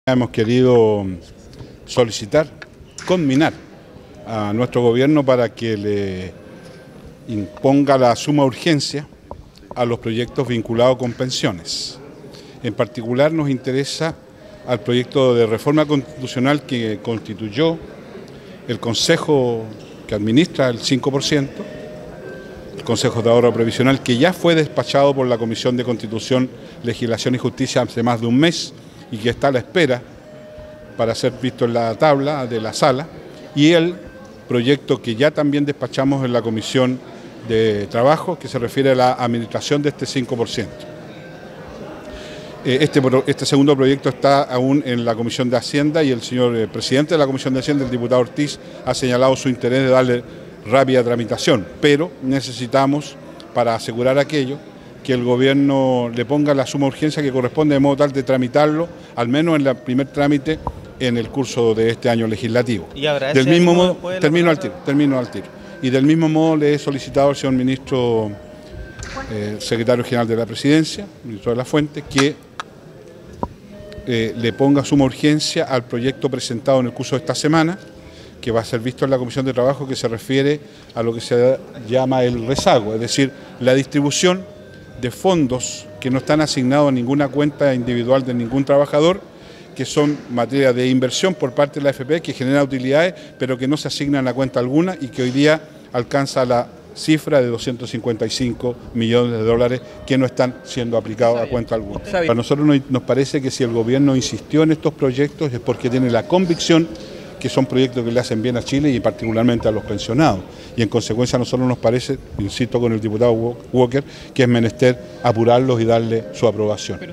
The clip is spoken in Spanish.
Hemos querido solicitar, conminar a nuestro gobierno para que le imponga la suma urgencia a los proyectos vinculados con pensiones. En particular nos interesa al proyecto de reforma constitucional que constituyó el Consejo que administra el 5%, el Consejo de Ahorro Previsional, que ya fue despachado por la Comisión de Constitución, Legislación y Justicia hace más de un mes y que está a la espera para ser visto en la tabla de la sala, y el proyecto que ya también despachamos en la Comisión de Trabajo, que se refiere a la administración de este 5%. Este segundo proyecto está aún en la Comisión de Hacienda y el señor presidente de la Comisión de Hacienda, el diputado Ortiz, ha señalado su interés de darle rápida tramitación, pero necesitamos, para asegurar aquello, que el gobierno le ponga la suma urgencia que corresponde, de modo tal de tramitarlo, al menos en el primer trámite en el curso de este año legislativo. ¿Y habrá del mismo modo, termino al tiro. Y del mismo modo le he solicitado al señor ministro, secretario general de la Presidencia, ministro de la Fuente, que le ponga suma urgencia al proyecto presentado en el curso de esta semana, que va a ser visto en la Comisión de Trabajo, que se refiere a lo que se llama el rezago, es decir, la distribución de fondos que no están asignados a ninguna cuenta individual de ningún trabajador, que son materia de inversión por parte de la AFP, que genera utilidades, pero que no se asignan a cuenta alguna y que hoy día alcanza la cifra de 255 millones de dólares que no están siendo aplicados a cuenta alguna. Para nosotros nos parece que si el gobierno insistió en estos proyectos es porque tiene la convicción que son proyectos que le hacen bien a Chile y particularmente a los pensionados. Y en consecuencia a nosotros nos parece, insisto con el diputado Walker, que es menester apurarlos y darle su aprobación.